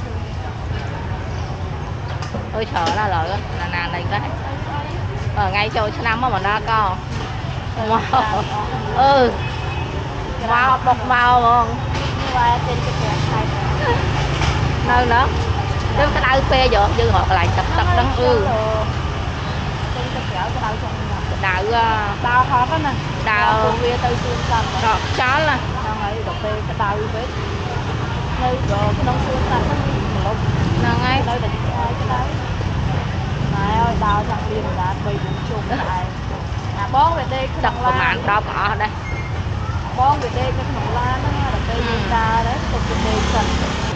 Ôi sợ là lợi là nàn này đấy. Ở ngay chỗ năm mà nó có. Ừ. Màu bọc màu không? Nơi nữa. Cái đau phê vô dư họ lại tập tập đó. Ừ. Đau đau khó đó nè. Đau về từ xương xanh. Đó, chó là. Đau ngay đọc phê cái đau vết. Nơi rồi cái đông xương xanh nó Nó ngay. Nơi định cái đấy. Này ơi đau chẳng liền là bị bụng trùng lại. Bón về đây cái đập màn đó có đây. Bón về đây cái nồng la nó là cây ra đấy, cục về đây cần.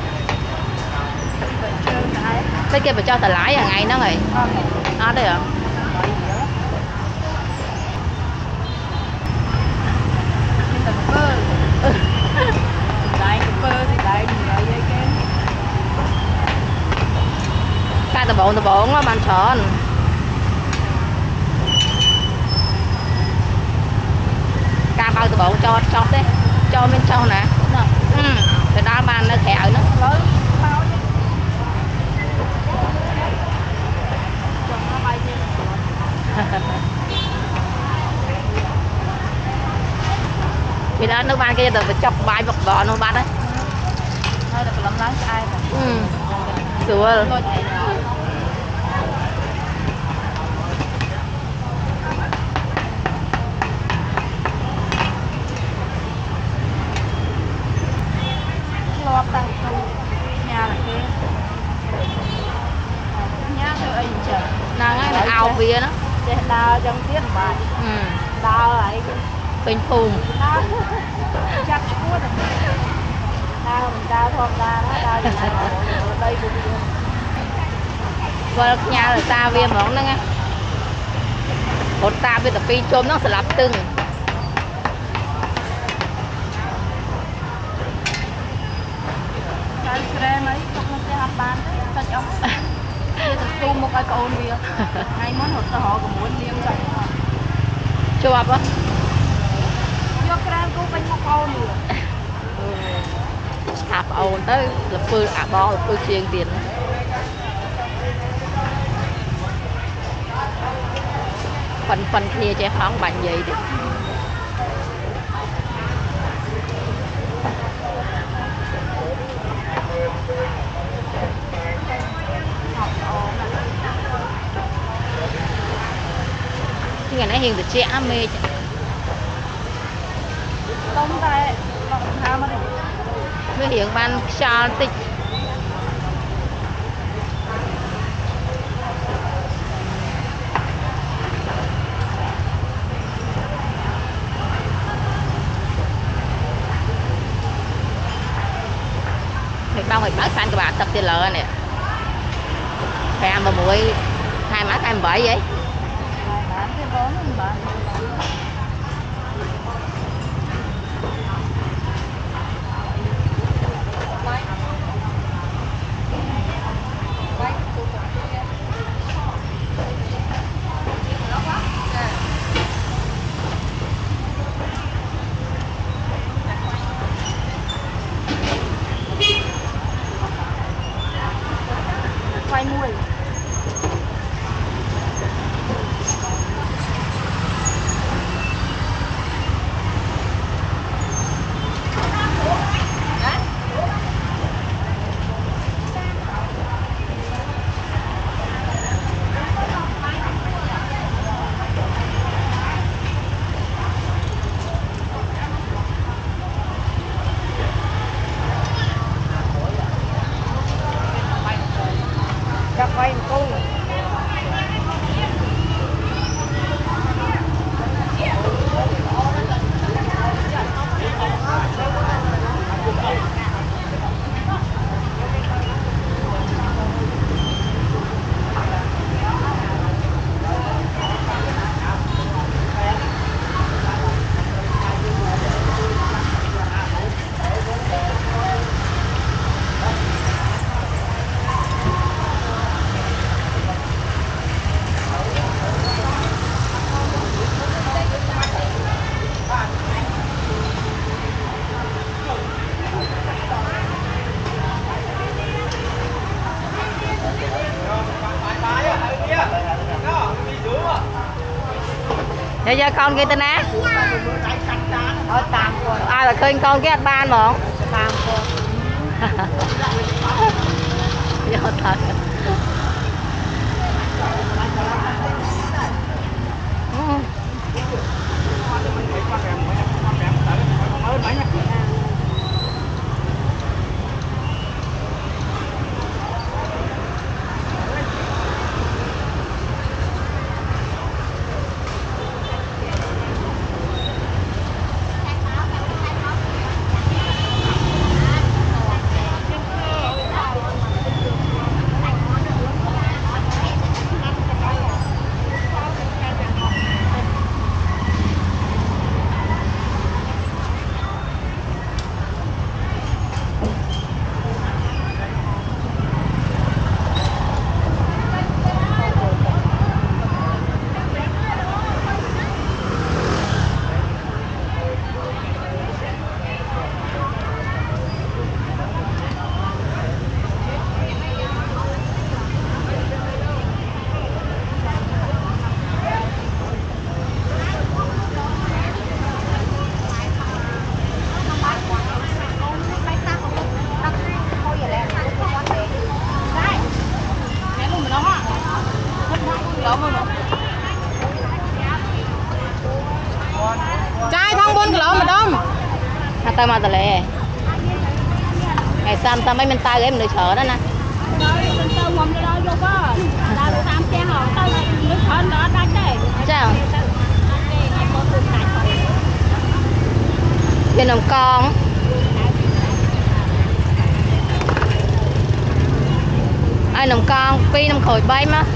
Cái kia phải cho tờ lái à ngày nó rồi. Nó đây hả? Cái tờ bộ nó bàn tròn. Ca bao tờ bộ cho đấy, cho bên trong nè. Cái đó bàn nó kẹo nó lớn. Vì đó nó ban kia từ phải chọc bài vật vỏ nó ban đấy. Thôi là phải làm lắng cho ai cả. Sure. Lo tăng nhà là kia. Nhà thôi anh chờ. Nàng ấy là ao bia đó. Để đào trong tiết bài. Đào lại Bình phùng. Chắc quá rồi. Đào thôi đào nó đào gì ở đây cũng được. Và nhà là ta viên món đó nghe. Một ta viên tập phi chôm nó sẽ lặp từng. Cái xe mấy không nó sẽ hấp bán đấy. Sao chóng. Bây giờ tu một cái ôn bia. Ngay món hột họ cũng muốn liêm vậy. Chưa bắp á? Vô cái cô bánh một ôn bia. Hạp ôn tới là phư bo là phư chiên tiền. Phần kia che phóng bánh gì đấy. Cái ngày nãy hiền từ trẻ mê chứ. Đông tay, lòng tham mà đi. Mới hiện ban cho tích. Bao người bán fan của bạn tập tiền lợ nè. Phải ăn mà muối 2 mát 27 vậy. Bán cái bón bán. Quay mùi. Gặp quay một câu. Giờ con kia tên á ai là khơi con cái anh ban mà do thật trai thông 4 kg mà đông tao mà tao lệ ngày xăm tao mấy bên tay em được chở đó nè bên đồng con ai đồng con phi nằm khỏi bay mà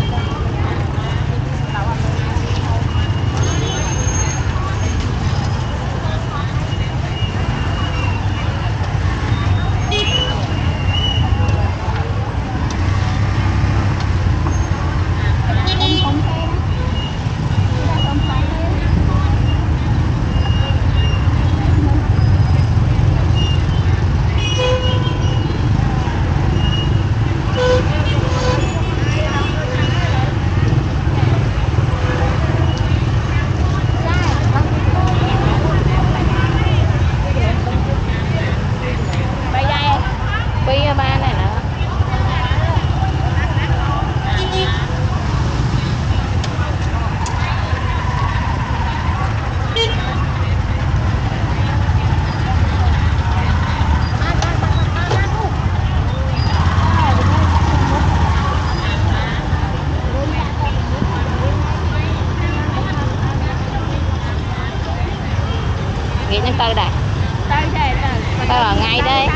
nghĩ đến tao đây tao ở ngay đây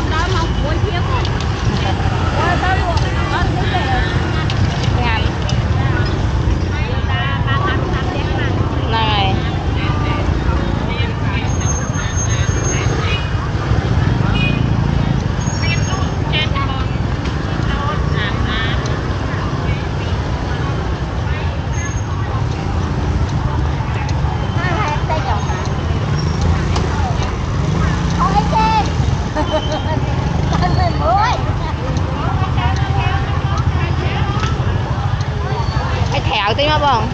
ngành này cái thẹo tí mà bông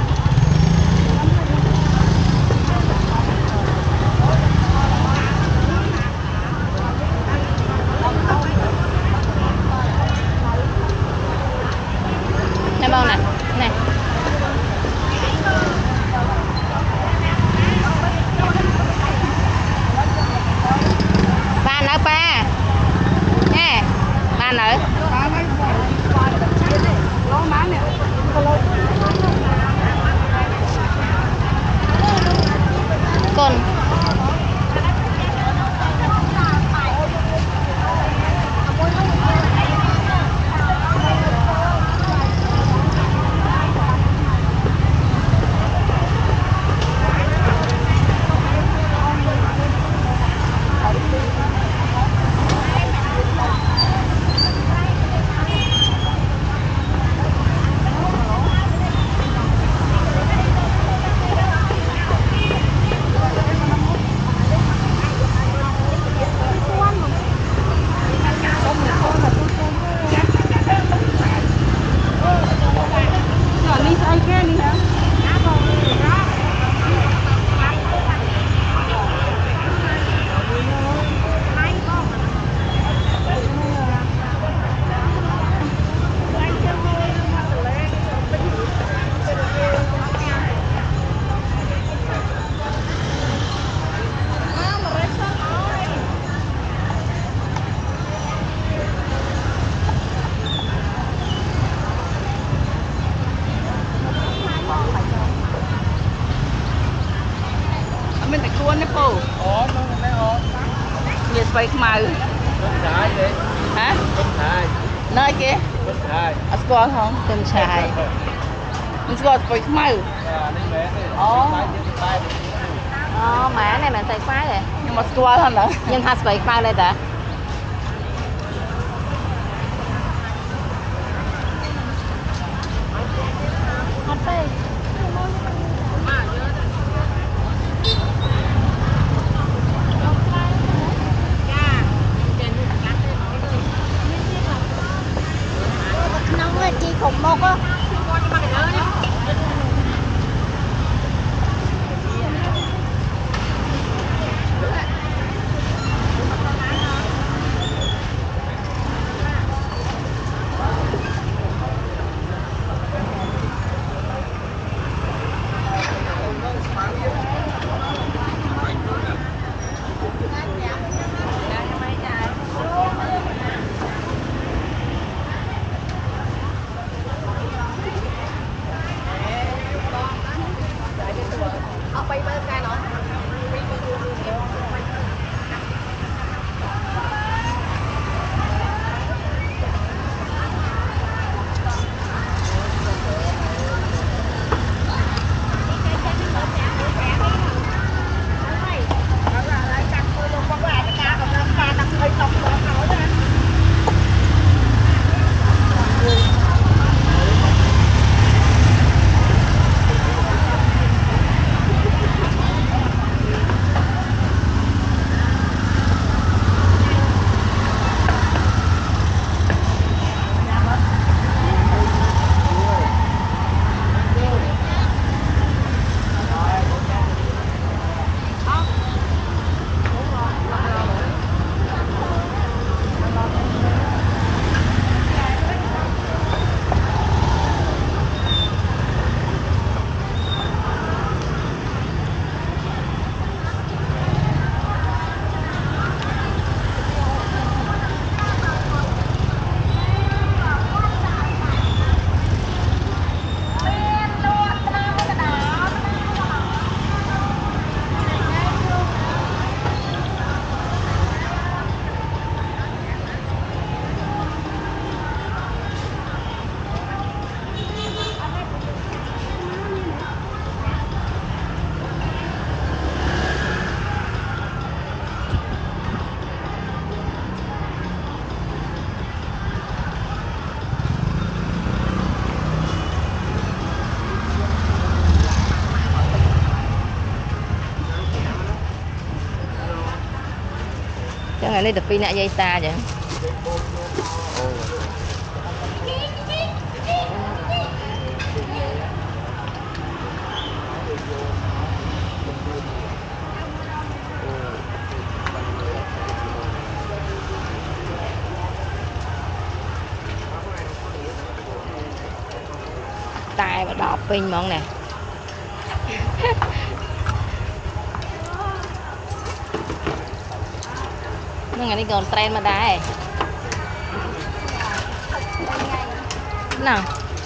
nè bông nè nè ba nữa ba nè ba nữa con bay mau hả nơi kia score không cơm chài score bay mau mã này bạn tay khoái rồi nhưng mà score hơn nữa nhưng hai bảy khoái đây ta chị khủng một á chắc là lên được pin nãy dây xa vậy tay và đọt pin món nè nó ngày đi còn trend mà đá nào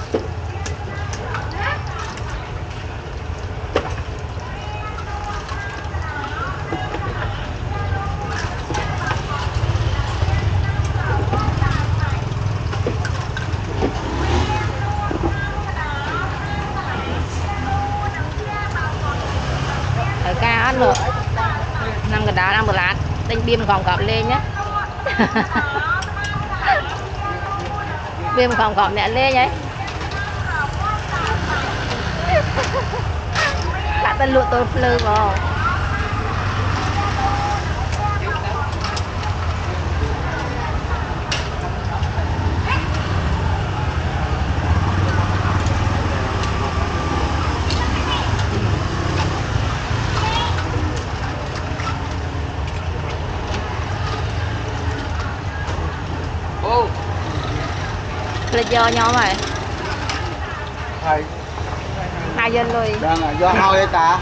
ở ca ăn được 5 cái đá 5 cái lát đánh biêm còn cọp lên nhé biêm còn cọp nhẹ lên nhé lại tên lụa tôi lư vào là do nhau mày hai dân luôn đang là do thôi ta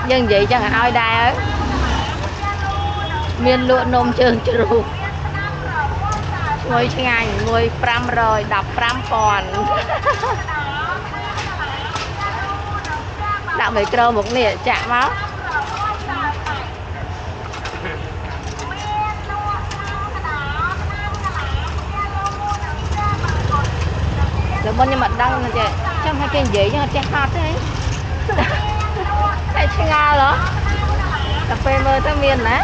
dân vậy chẳng ai đai miền lụa nôm trường trù ngồi ngay ngồi pram rồi đập pram còn đạo mấy cơ một nè chạm máu rồi bên nhưng mà đăng là chị trong hai cái gì nhưng mà chắc hot đấy hay chơi nga đó cà phê mơ tới miền đấy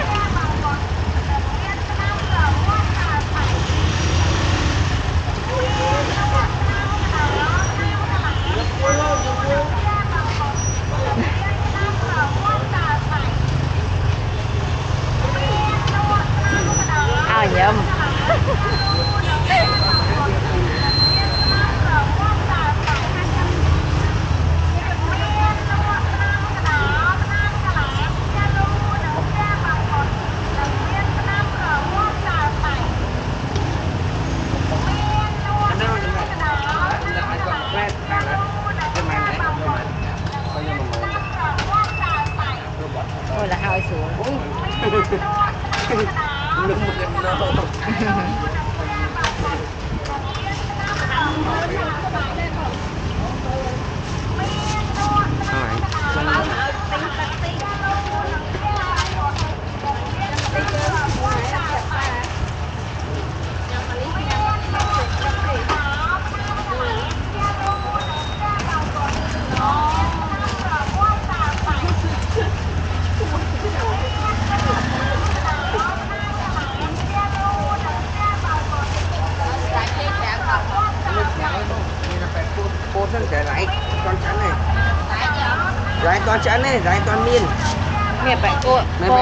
nhầm ôi là hơi xuống lưng một cái nó cô thân sẽ rải con chắn này rải con chắn này rải con miên mẹ phải cô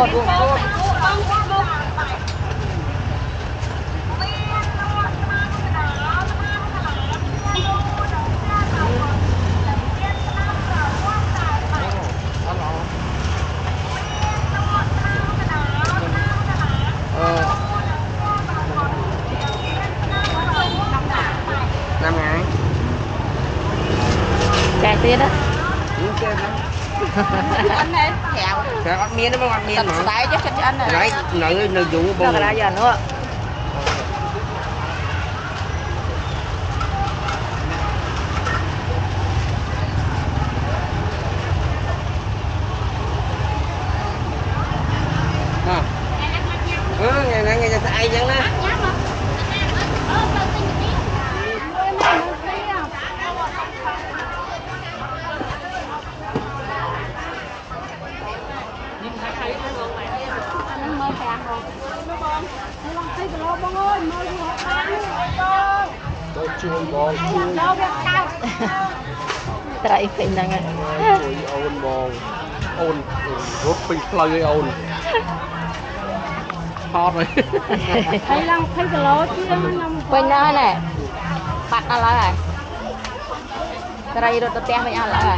chạy tiết á anh này kẹo ăn miên đó mà ăn miên mà tại chắc cho anh này đấy nơi dùng bông ra giờ nữa ngày giờ ai chẳng đó tại phải năng ôn bò ôn rút pin play ôn hot rồi thấy lăng thấy cái lỗ chứ quên nó này phạt nó lại rồi cái đây rồi tôi tem với nhau lại rồi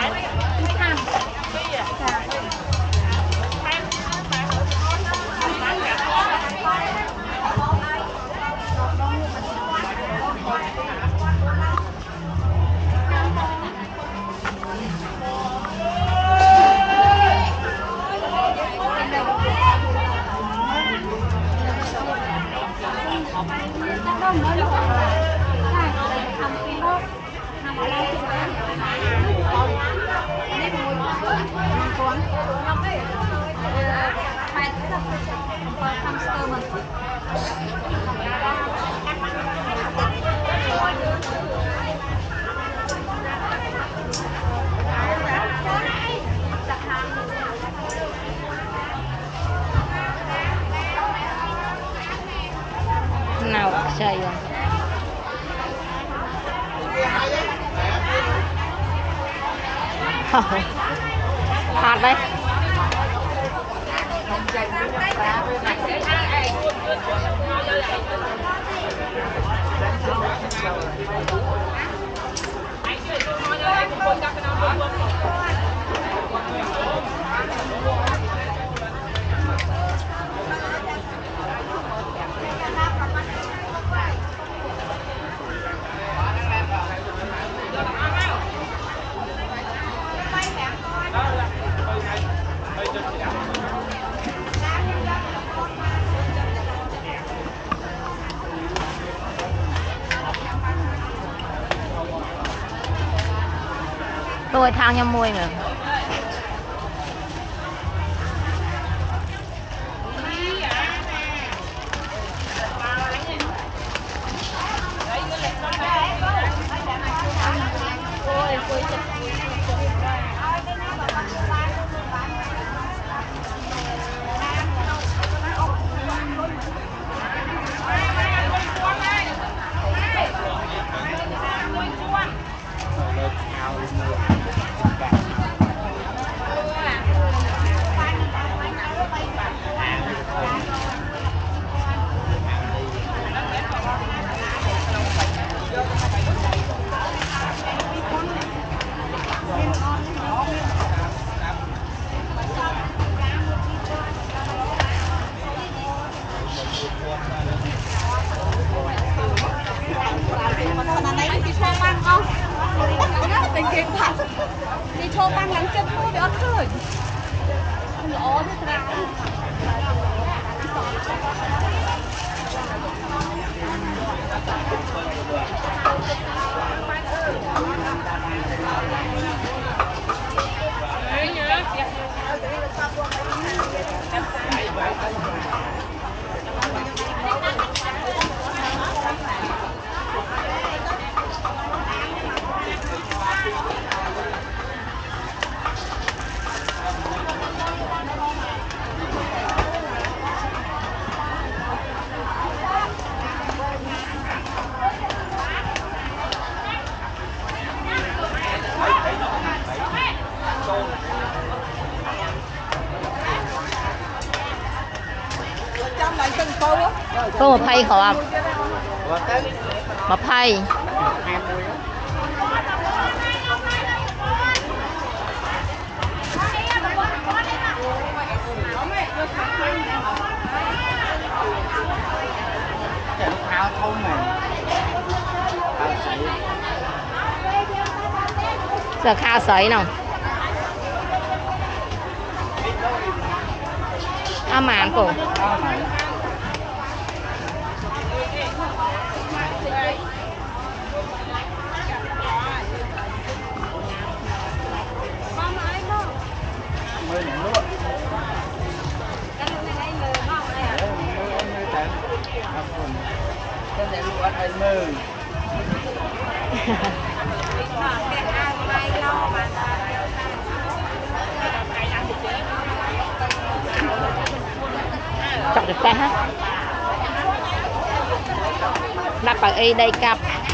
nào chơi rồi hot đấy quay thang nhau môi nữa. đi cho băng lắng chân thôi để ớt khơi lỗ thế ra có một phay hộp một phay giờ khao sấy nào màn cổ chọn được tay hết đặt bằng y đây cặp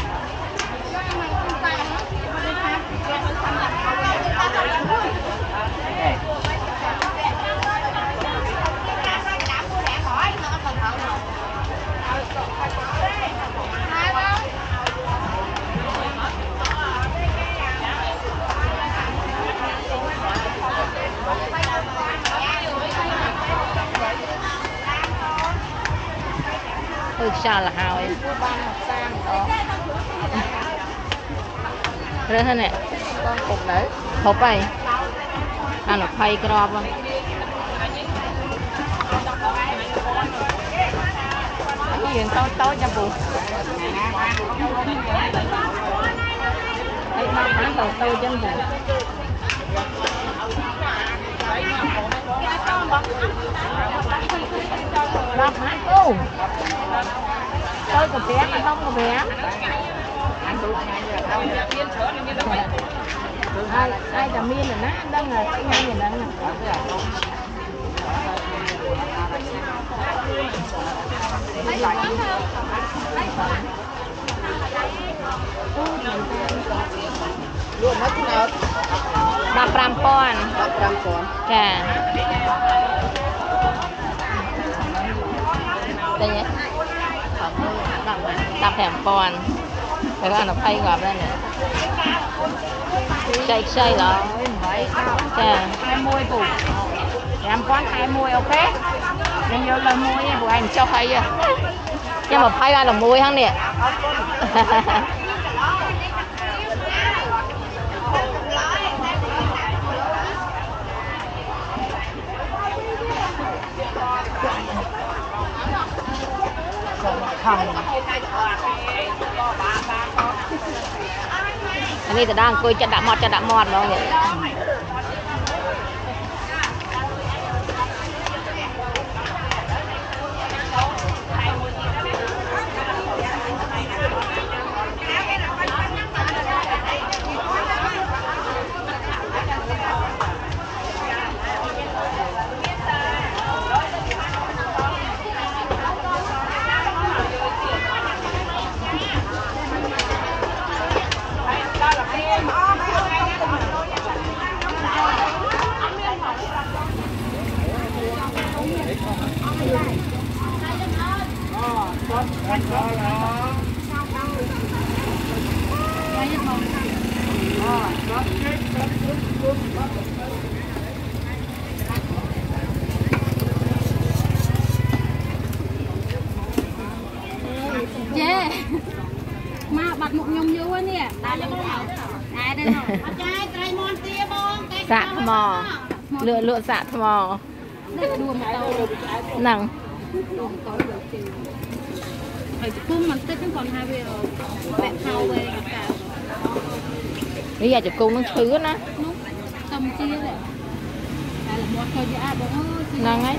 sao là hào em rớt thế này cục đấy hộp này ăn được phay cái rộp không cái gì tối cho bù thấy mang bán đầu tôi chân bù đọc hả? Ô tôi có bé mà không có bé ai cả miên là nát đang là cái ngay nhìn đang luôn hết nào đập ram con trà đây nhé đập thèm con rồi có ăn được phay gọt đây nè xây đó trà 20 củ em con 20 ok nên nhớ lời mua nha của anh cho phay à nhưng mà phay ra là mùi hăng nè Nghe từ đang coi chặt đạm mọt đó vậy. Mà bật một nhung như quá nè. Dạ mò lựa dạ mò nặng Cung mình tích còn 2 về bẹt thau về bây giờ chụp cung nó thứ nó cầm chia đấy là một thôi chứ à bố nặng ấy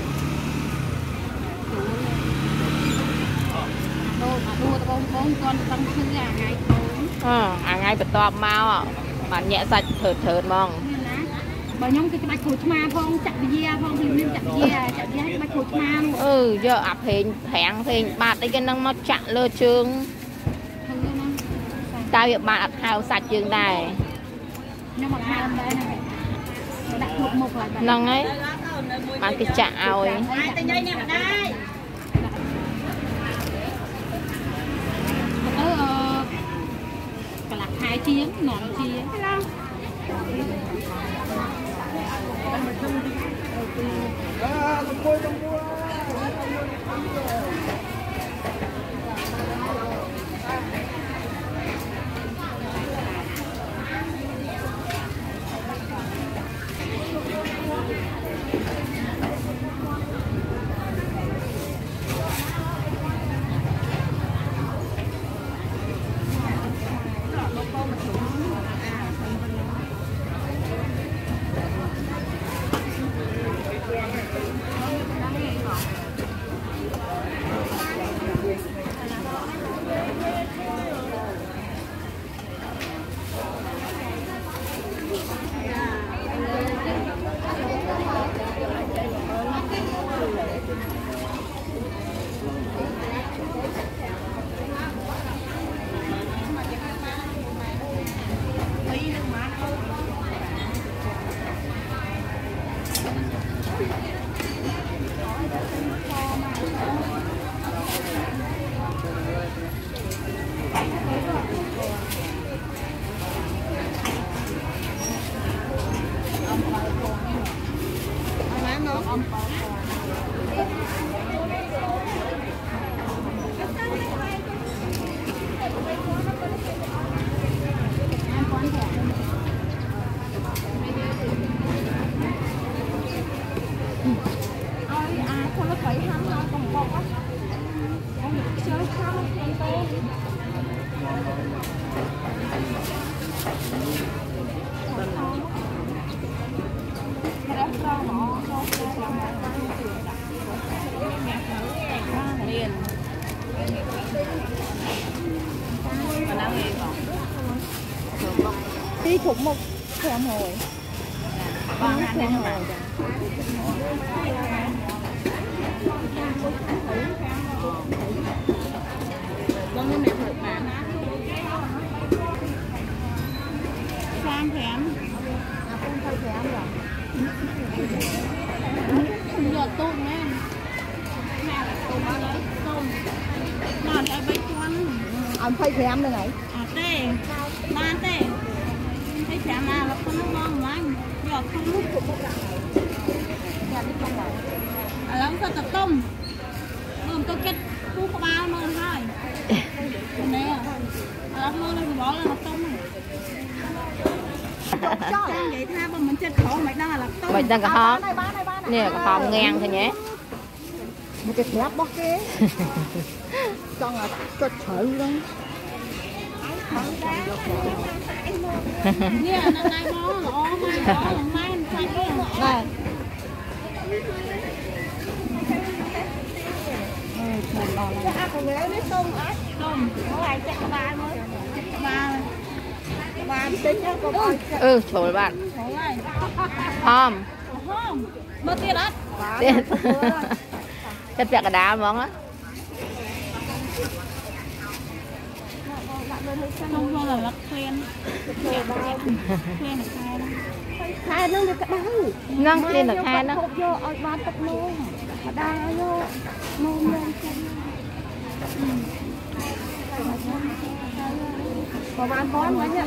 đua con tăng thư ngày ngày bật to mau mà nhẹ sạch thợt mong bà nhông cái bạch khối ma phong chặt dìa phong thì nên chặt dìa cái bạch khối ma luôn giờ ập hình bạt đây cái năng nó chặn lơ chương tao việc bạn hào sạch chương này nhưng mà hai đây này đặt một lại năng ấy bạn cái chạ rồi cả là 2 chiếng nón chiếng đi chụp một thèm hồi ba thèm hồi con cái này thử mà sang thèm không phải thèm rồi không giờ tôm nghe tôm lấy tôm còn ở bên con anh phải thèm đây này tê ba tê thấy chả mà là không nó ngon lắm giờ không lúc của các bạn lắm sao tập tôm tôi kết cú có bao nữa thôi nè lắm nữa là bỏ là tôm cho vậy tha mà mình chết khổ mày đang là tôm mày đang cả hóm nè cả hóm ngang thôi nhé một cái thép bóc kế cho là cho thử luôn Nè, năm nay bó lọ mai sạch đấy. Này. Cái ác của mẹ biết tôm ác. Tôm, có ai chắc ba mới. Ba Tính nhá, có ai chắc. Ừ, trời bạn. Trời ơi. Hòm. Hòm. Mơ tiền đó. Tiền. Chất vẹt cả đá món á. Không là lắc quen. Quen Khai nó được cái đau. Nâng tiền là khai nó. Vô ở bán tập nô. Ở đây vô. Nôm lên xem. Có bán bón mấy nhỉ?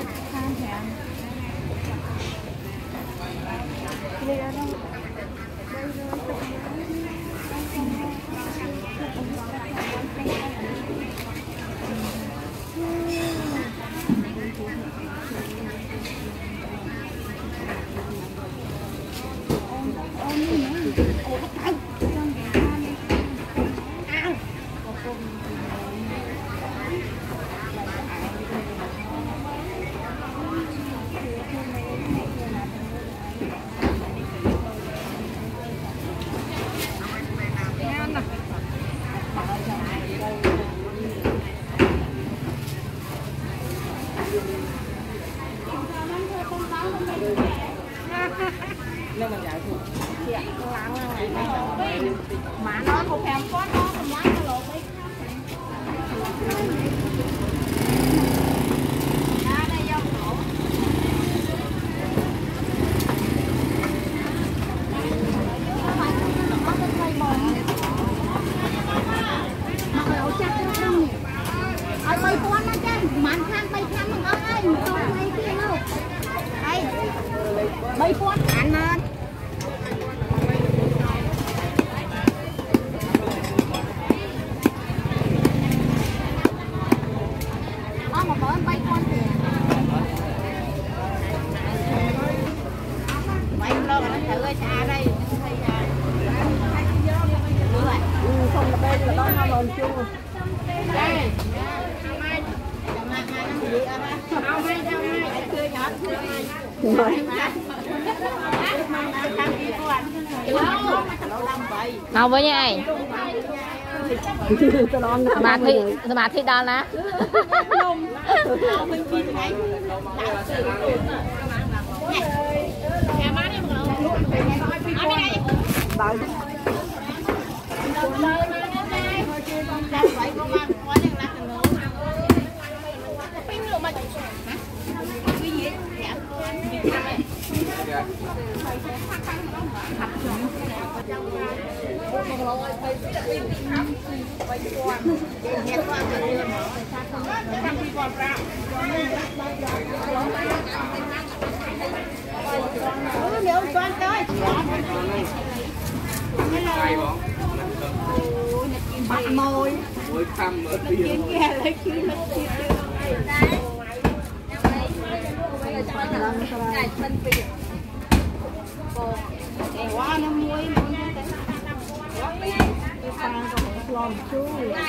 mà nó không thèm có nó còn nhá cái lột đi. Đây vô khổ. Mà lẩu chắc nó không. Ở bay con nó chứ, màn khang bay khang mình ơi, tôi bay kia đâu. Đây. Bay con ăn lên. Không là đây là đó nó lồn chua. Nào với nhai. Mà thi đo lá. Bắt môi. Môi thăm ở tiền. Quá nó muối lon chú.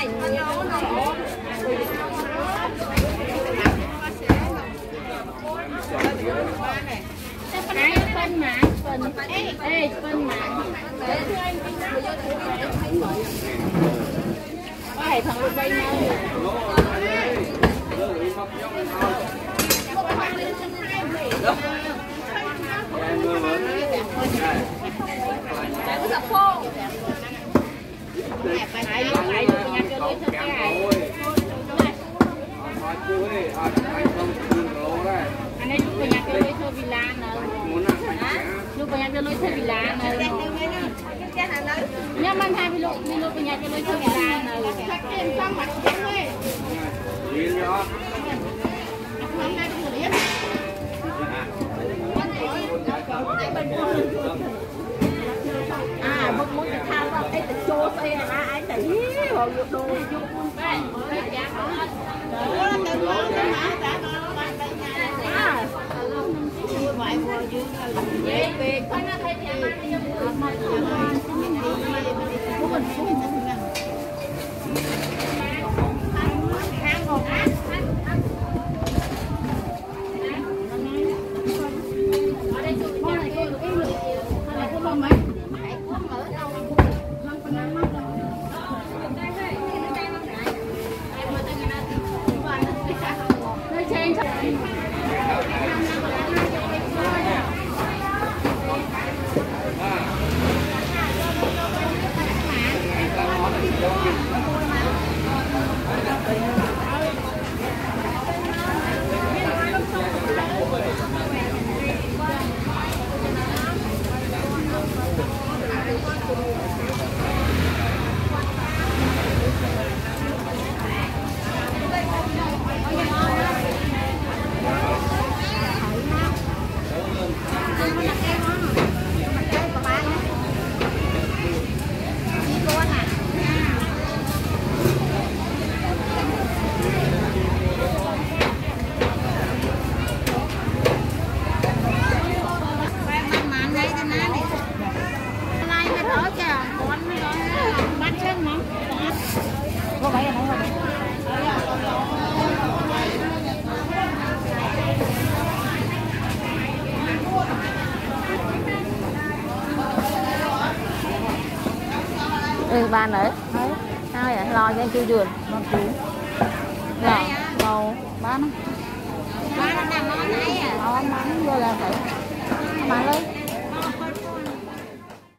Cái phân mà phân phân mà có hệ thống bên nhau anh ấy lúc nhà cái lối thơ villa nữa lúc nhà cái lối thơ villa nữa nhưng mà hai lúc nhà cái lối thơ villa nữa à một cái thao đó ấy tự chô xe là ai tự rồi đồ Có mấy anh không? Ừ, bàn đấy. Ai vậy? Lo cho anh chưa dường. Món chú. Rồi, màu Bán nó nằm món này à? Món vô là phải. Bán lấy.